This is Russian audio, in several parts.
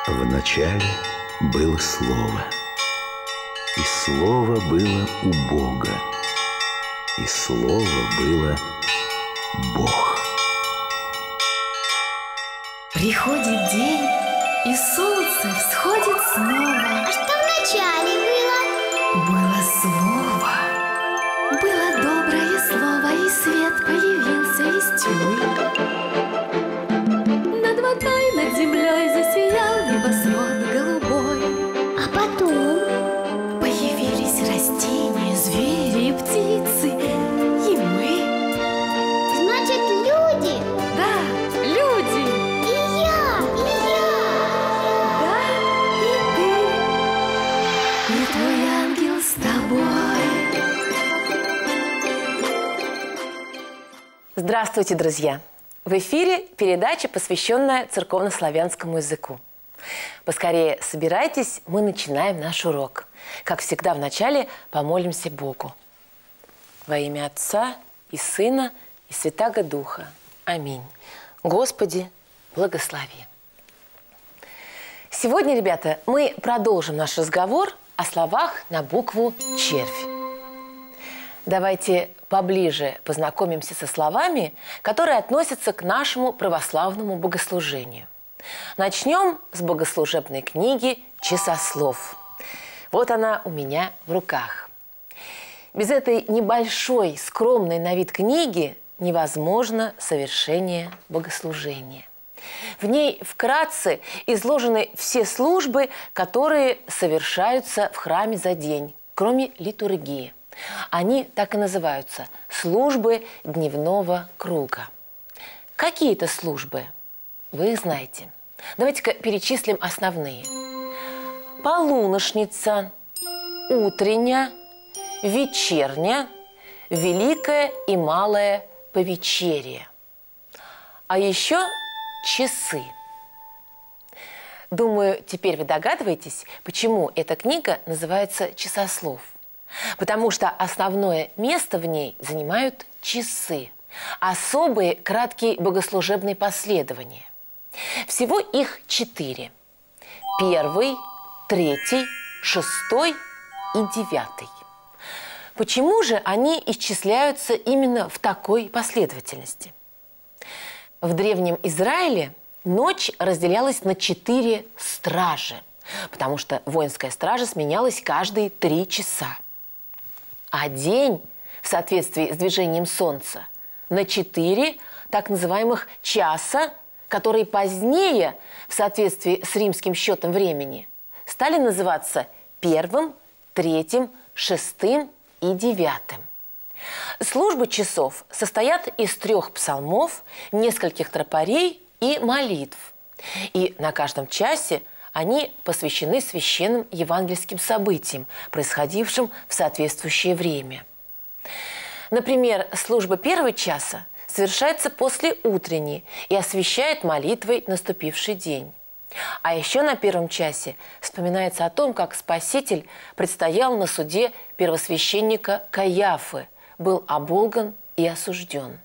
Вначале было Слово, и Слово было у Бога, и Слово было Бог. Приходит день, и солнце всходит снова. А что вначале было? Было Слово, было доброе слово, и свет появился из тьмы. Над водой, над землей засиял небосвод голубой. А потом? Появились растения, звери и птицы, и мы. Значит, люди? Да, люди. И я. Да, и ты. И твой ангел с тобой. Здравствуйте, друзья! В эфире передача, посвященная церковно-славянскому языку. Поскорее собирайтесь, мы начинаем наш урок. Как всегда, вначале помолимся Богу. Во имя Отца и Сына и Святаго Духа. Аминь. Господи, благослови. Сегодня, ребята, мы продолжим наш разговор о словах на букву «червь». Давайте поближе познакомимся со словами, которые относятся к нашему православному богослужению. Начнем с богослужебной книги «Часослов». Вот она у меня в руках. Без этой небольшой, скромной на вид книги невозможно совершение богослужения. В ней вкратце изложены все службы, которые совершаются в храме за день, кроме литургии. Они так и называются – службы дневного круга. Какие это службы? Вы их знаете. Давайте-ка перечислим основные. Полуношница, утренняя, вечерняя, великое и малое повечерие. А еще часы. Думаю, теперь вы догадываетесь, почему эта книга называется «Часослов». Потому что основное место в ней занимают часы, особые краткие богослужебные последования. Всего их 4. 1, 3, 6 и 9. Почему же они исчисляются именно в такой последовательности? В Древнем Израиле ночь разделялась на 4 стражи, потому что воинская стража сменялась каждые 3 часа. А день, в соответствии с движением Солнца, на 4 так называемых часа, которые позднее, в соответствии с римским счетом времени, стали называться 1, 3, 6 и 9. Службы часов состоят из 3 псалмов, нескольких тропарей и молитв. И на каждом часе они посвящены священным евангельским событиям, происходившим в соответствующее время. Например, служба 1 часа совершается после утренней и освящает молитвой наступивший день. А еще на 1 часе вспоминается о том, как Спаситель предстоял на суде первосвященника Каиафы, был оболган и осужден.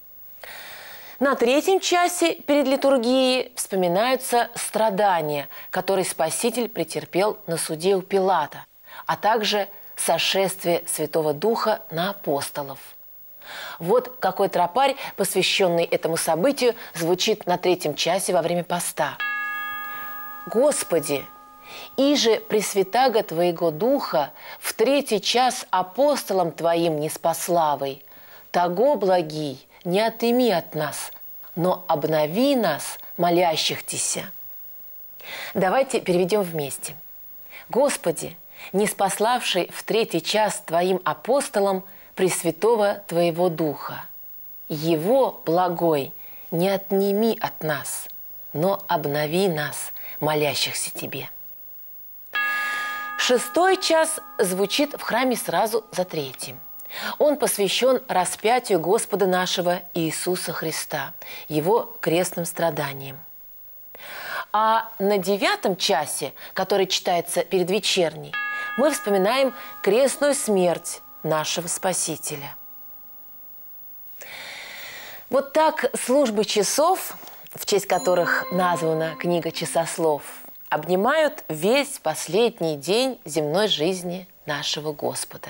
На 3 часе перед литургией вспоминаются страдания, которые Спаситель претерпел на суде у Пилата, а также сошествие Святого Духа на апостолов. Вот какой тропарь, посвященный этому событию, звучит на 3 часе во время поста. «Господи, иже пресвятаго Твоего Духа в 3 час апостолам Твоим неспославый, того благий, не отыми от нас, но обнови нас, молящих-тися». Давайте переведем вместе. «Господи, не спаславший в 3 час Твоим апостолам Пресвятого Твоего Духа, Его благой не отними от нас, но обнови нас, молящихся Тебе». 6 час звучит в храме сразу за 3. Он посвящен распятию Господа нашего Иисуса Христа, Его крестным страданиям. А на 9 часе, который читается перед вечерней, мы вспоминаем крестную смерть нашего Спасителя. Вот так службы часов, в честь которых названа книга «Часослов», обнимают весь последний день земной жизни нашего Господа.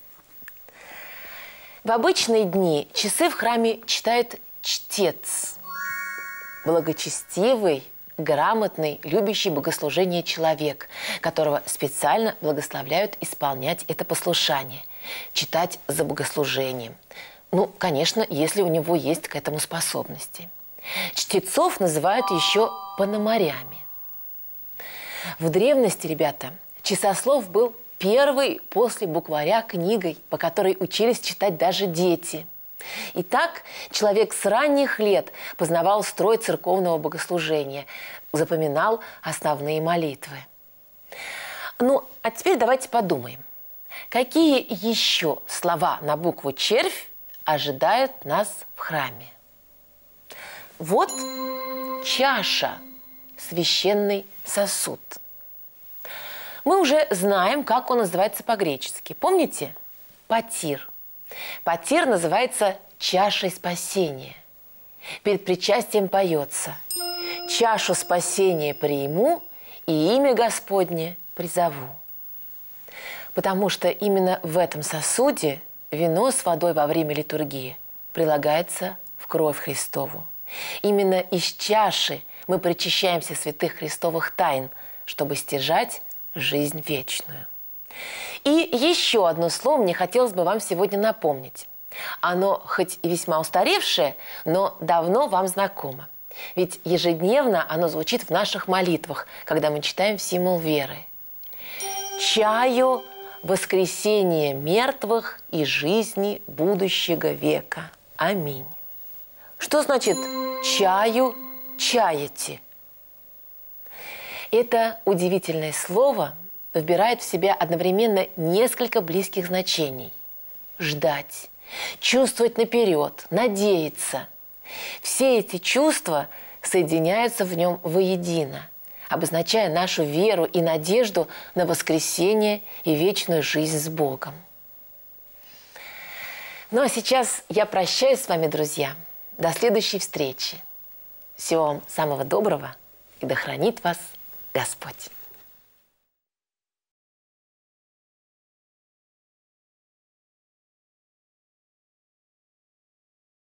В обычные дни часы в храме читает чтец, благочестивый, грамотный, любящий богослужение человек, которого специально благословляют исполнять это послушание, читать за богослужением. Ну, конечно, если у него есть к этому способности. Чтецов называют еще пономарями. В древности, ребята, часослов был первой после букваря книгой, по которой учились читать даже дети. Итак, человек с ранних лет познавал строй церковного богослужения, запоминал основные молитвы. Ну, а теперь давайте подумаем, какие еще слова на букву «червь» ожидают нас в храме? Вот чаша, священный сосуд. Мы уже знаем, как он называется по-гречески. Помните? Потир. Потир называется чашей спасения. Перед причастием поется: «Чашу спасения приму, и имя Господне призову». Потому что именно в этом сосуде вино с водой во время литургии прилагается в кровь Христову. Именно из чаши мы причащаемся святых христовых тайн, чтобы стяжать жизнь вечную. И еще одно слово мне хотелось бы вам сегодня напомнить. Оно хоть и весьма устаревшее, но давно вам знакомо. Ведь ежедневно оно звучит в наших молитвах, когда мы читаем символ веры. «Чаю воскресения мертвых и жизни будущего века. Аминь». Что значит «чаю чаете»? Это удивительное слово вбирает в себя одновременно несколько близких значений. Ждать, чувствовать наперед, надеяться. Все эти чувства соединяются в нем воедино, обозначая нашу веру и надежду на воскресение и вечную жизнь с Богом. Ну а сейчас я прощаюсь с вами, друзья. До следующей встречи. Всего вам самого доброго, и да хранит вас Господь.